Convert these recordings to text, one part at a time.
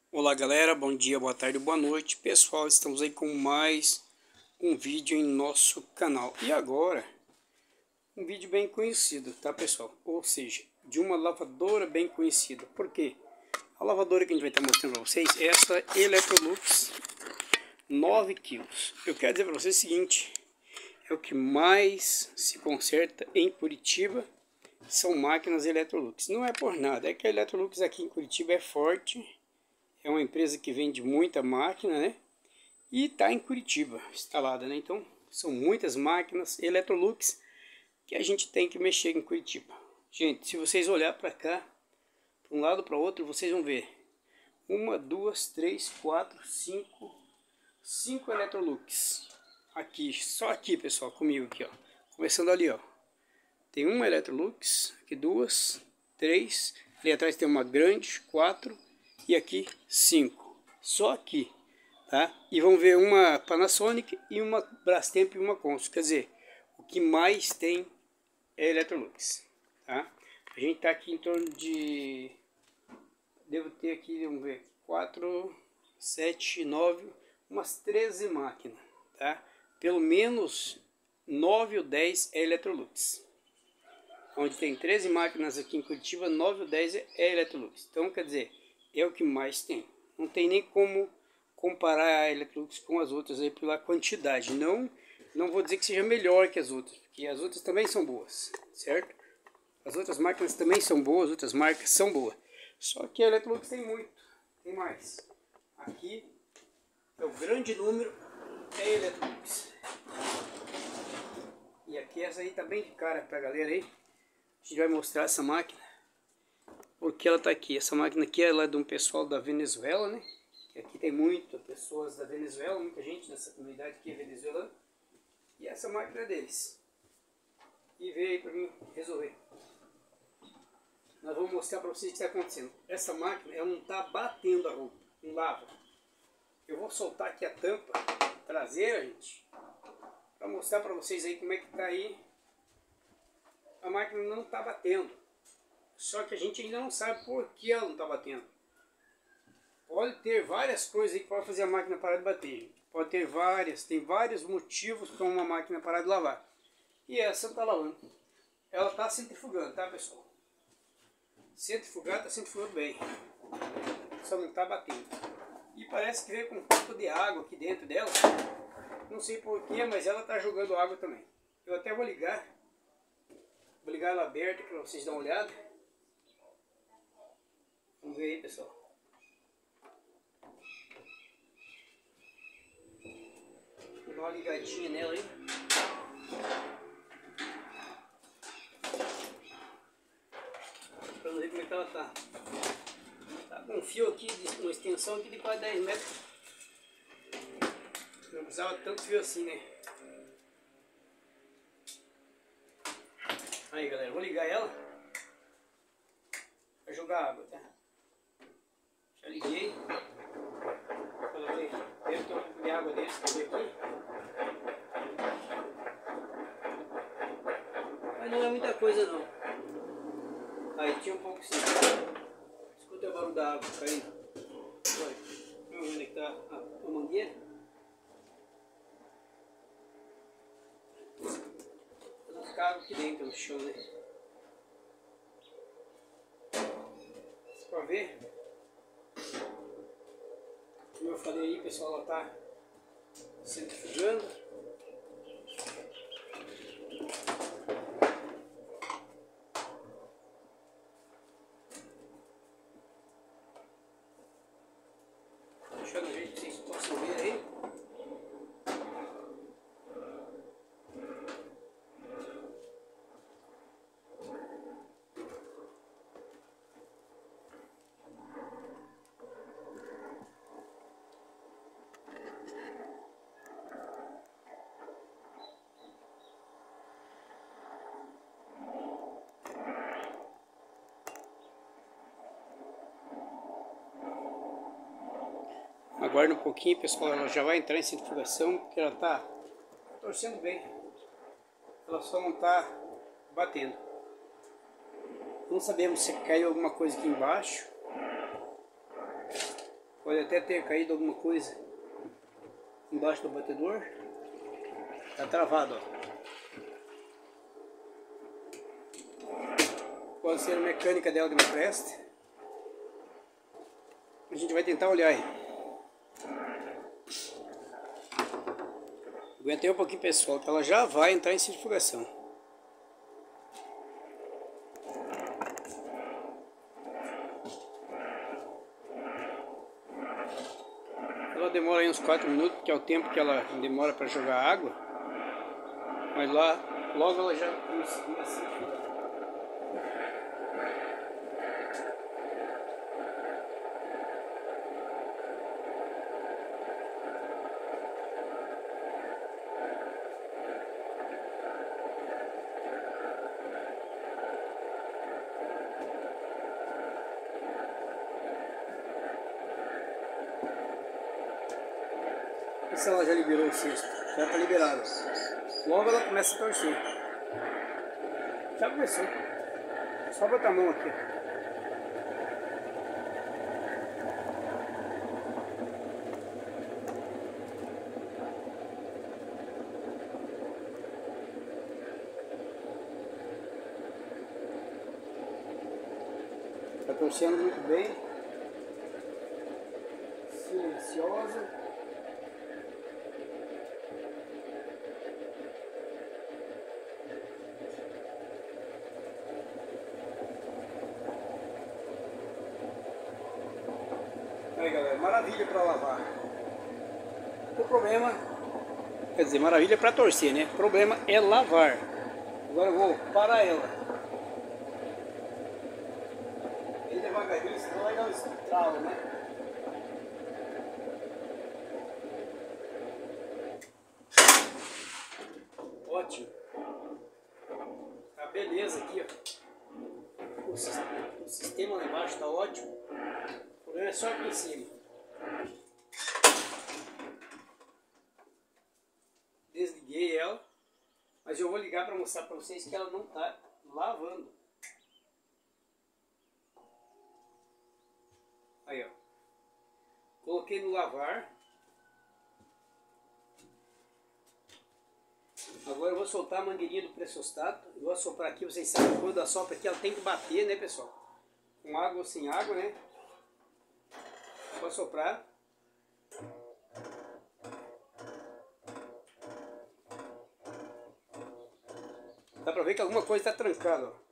Olá galera, bom dia, boa tarde, boa noite pessoal, estamos aí com mais um vídeo em nosso canal. E agora, um vídeo bem conhecido, tá pessoal? Ou seja, de uma lavadora bem conhecida. Por quê? A lavadora que a gente vai estar mostrando para vocês é essa Electrolux 9 quilos. Eu quero dizer para vocês o seguinte, é o que mais se conserta em Curitiba, são máquinas Electrolux. Não é por nada, é que a Electrolux aqui em Curitiba é forte. É uma empresa que vende muita máquina, né? E está em Curitiba, instalada, né? Então, são muitas máquinas Electrolux que a gente tem que mexer em Curitiba. Gente, se vocês olhar para cá, para um lado para o outro, vocês vão ver. Uma, duas, três, quatro, cinco Electrolux. Aqui, só aqui, pessoal, comigo aqui, ó. Começando ali, ó. Tem uma Electrolux, aqui duas, três. Ali atrás tem uma grande, quatro. E aqui 5, só aqui, tá? E vamos ver uma Panasonic e uma Brastemp e uma Consul, quer dizer, o que mais tem é Electrolux, tá? A gente tá aqui em torno de, devo ter aqui, vamos ver, 4, 7, 9, umas 13 máquinas, tá? Pelo menos 9 ou 10 é Electrolux. Onde tem 13 máquinas aqui em Curitiba, 9 ou 10 é Electrolux. Então, quer dizer, é o que mais tem. Não tem nem como comparar a Electrolux com as outras aí pela quantidade. Não vou dizer que seja melhor que as outras, porque as outras também são boas, certo? As outras máquinas também são boas, outras marcas são boas. Só que a Electrolux tem muito, tem mais. Aqui é o grande número, é Electrolux. E aqui essa aí tá bem de cara pra galera aí. A gente vai mostrar essa máquina. Porque ela está aqui. Essa máquina aqui ela é de um pessoal da Venezuela, né? Que aqui tem muitas pessoas da Venezuela, muita gente dessa comunidade aqui é venezuelana. E essa máquina é deles. E veio aí para mim resolver. Nós vamos mostrar para vocês o que está acontecendo. Essa máquina ela não está batendo a roupa, não lava. Eu vou soltar aqui a tampa traseira, gente, para mostrar para vocês aí como é que está aí. A máquina não está batendo. Só que a gente ainda não sabe por que ela não está batendo. Pode ter várias coisas aí que pode fazer a máquina parar de bater. Pode ter tem vários motivos para uma máquina parar de lavar. E essa está lavando. Ela está centrifugando, tá pessoal? Está centrifugando bem. Só não está batendo. E parece que veio com um pouco de água aqui dentro dela. Não sei porquê, mas ela está jogando água também. Eu até vou ligar. Vou ligar ela aberta para vocês darem uma olhada. Vamos ver aí, pessoal. Vou dar uma ligadinha nela aí. Pra ver como é que ela tá. Tá com um fio aqui, uma extensão aqui de quase 10 metros. Não precisava tanto fio assim, né? Aí, galera, vou ligar ela. Pra jogar água, tá? Já liguei. Coloquei. Deve ter um pouco de água dentro, pra ver aqui. Mas não é muita coisa não. Aí tinha um pouco sim. Escuta o barulho da água caindo. Olha, vamos ver onde é que tá a mangueira. Tem uns cabos aqui dentro no chão, né? Pra ver. Como eu falei aí, pessoal, ela tá centrifugando. Deixando o jeito que vocês possam ver aí. Aguarda um pouquinho, pessoal, ela já vai entrar em centrifugação, porque ela está torcendo bem. Ela só não está batendo. Não sabemos se caiu alguma coisa aqui embaixo. Pode até ter caído alguma coisa embaixo do batedor. Tá travado, ó. Pode ser a mecânica dela que não presta. A gente vai tentar olhar aí. Aguentei um pouquinho, pessoal, que ela já vai entrar em centrifugação. Ela demora aí uns 4 minutos, que é o tempo que ela demora para jogar água. Mas lá, logo ela já começa a centrifugar. Se ela já liberou o cesto, já está liberado. Logo ela começa a torcer. Já começou. Só botar a mão aqui. Está torcendo muito bem. Silenciosa. Aí, galera, maravilha para lavar. O problema, quer dizer, maravilha para torcer, né? O problema é lavar. Agora eu vou parar ela. Bem devagarinho, senão vai dar um estralo, né? Ótimo. Tá beleza aqui, ó. O sistema lá embaixo tá ótimo. O problema é só aqui em cima. Desliguei ela, mas eu vou ligar para mostrar para vocês que ela não está lavando. Aí, ó. Coloquei no lavar. Agora eu vou soltar a mangueirinha do pressostato. Eu vou assoprar aqui. Vocês sabem que quando assopra aqui ela tem que bater, né, pessoal? Com água ou sem água, né? Vou assoprar. Dá pra ver que alguma coisa está trancada, ó.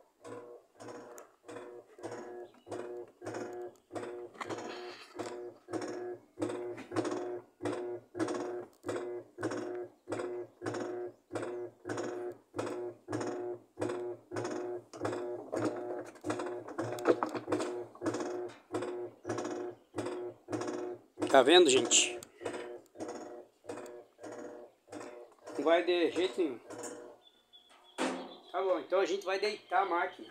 Tá vendo, gente? Não vai de jeito nenhum. Tá bom, então a gente vai deitar a máquina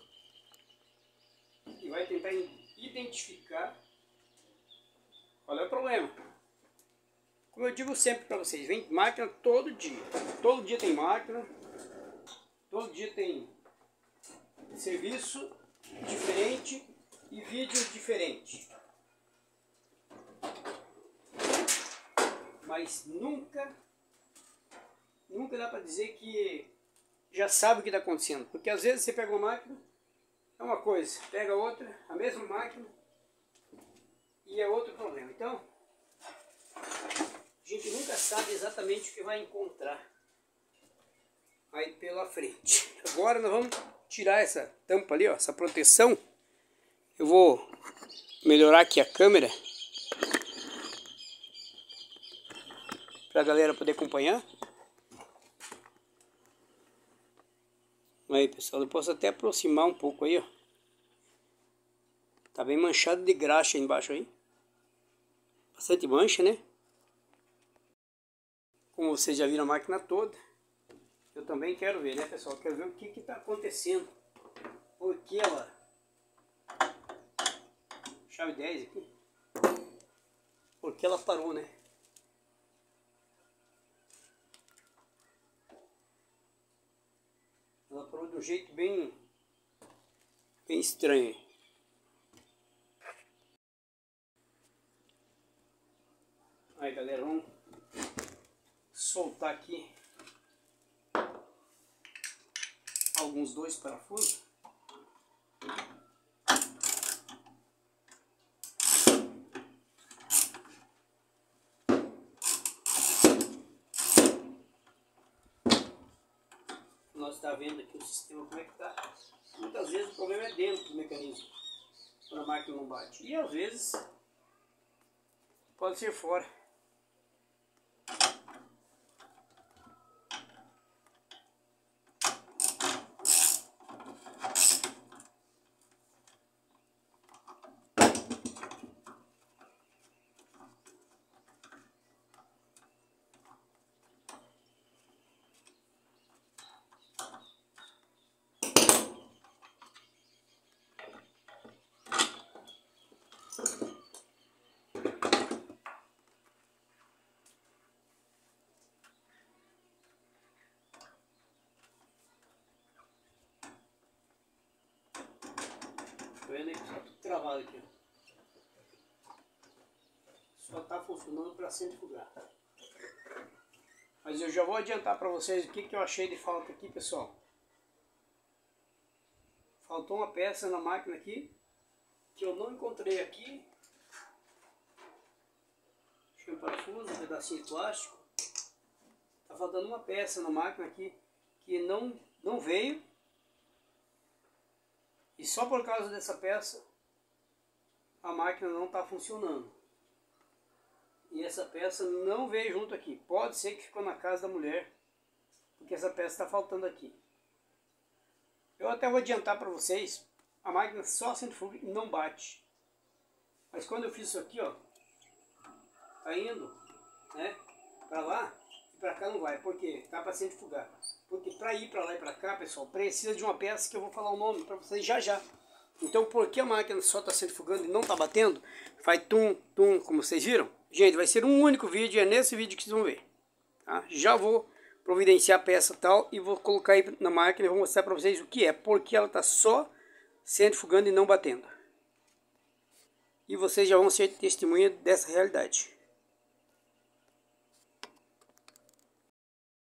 e vai tentar identificar qual é o problema. Como eu digo sempre para vocês, vem máquina todo dia. Todo dia tem máquina, todo dia tem serviço diferente e vídeo diferente. Mas nunca dá para dizer que já sabe o que está acontecendo. Porque às vezes você pega uma máquina, é uma coisa, pega outra, a mesma máquina, e é outro problema. Então, a gente nunca sabe exatamente o que vai encontrar aí pela frente. Agora nós vamos tirar essa tampa ali, ó, essa proteção. Eu vou melhorar aqui a câmera para a galera poder acompanhar. Aí, pessoal, eu posso até aproximar um pouco aí, ó. Tá bem manchado de graxa aí embaixo aí. Bastante mancha, né? Como vocês já viram a máquina toda, eu também quero ver, né, pessoal? Quero ver o que está acontecendo. Por que ela... Chave 10 aqui. Por que ela parou, né? Ela parou de um jeito bem estranho. Aí galera, vamos soltar aqui alguns 2 parafusos. Nós está vendo aqui o sistema como é que está. Muitas vezes o problema é dentro do mecanismo, quando a máquina não bate. E às vezes pode ser fora. Tá vendo aí que tá tudo travado aqui, ó. Só tá funcionando para centrifugar. Mas eu já vou adiantar para vocês o que eu achei de falta aqui, pessoal. Faltou uma peça na máquina aqui que eu não encontrei aqui. Deixa eu parafuso, um pedacinho de plástico. Tá faltando uma peça na máquina aqui que não veio. E só por causa dessa peça a máquina não está funcionando. E essa peça não veio junto aqui. Pode ser que ficou na casa da mulher, porque essa peça está faltando aqui. Eu até vou adiantar para vocês, a máquina só centrifuga e não bate. Mas quando eu fiz isso aqui, ó, tá indo, né, para lá e para cá não vai. Por quê? Tá para centrifugar. Porque para ir para lá e para cá, pessoal, precisa de uma peça que eu vou falar o nome para vocês já já. Então, por que a máquina só está centrifugando e não está batendo? Faz tum, tum, como vocês viram? Gente, vai ser um único vídeo, é nesse vídeo que vocês vão ver. Tá? Já vou providenciar a peça tal e vou colocar aí na máquina e vou mostrar para vocês o que é. Porque ela está só centrifugando e não batendo. E vocês já vão ser testemunha dessa realidade.